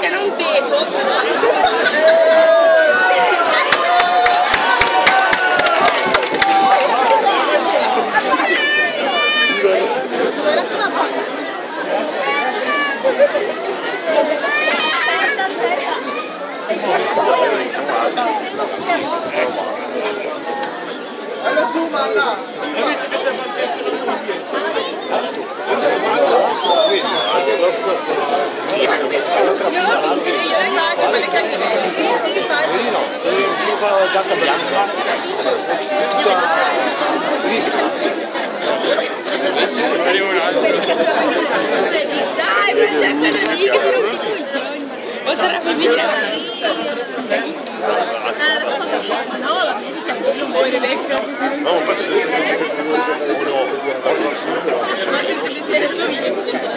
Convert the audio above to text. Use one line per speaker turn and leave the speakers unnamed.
mica non vedo. Io le faccio quelle cancelle.
La giacca bianca. Tutta
Dai, Francesca, lì che ti rompi i coglioni. O sarà familiare? No, la medica non vuoi Rebecca.
No, un pezzo di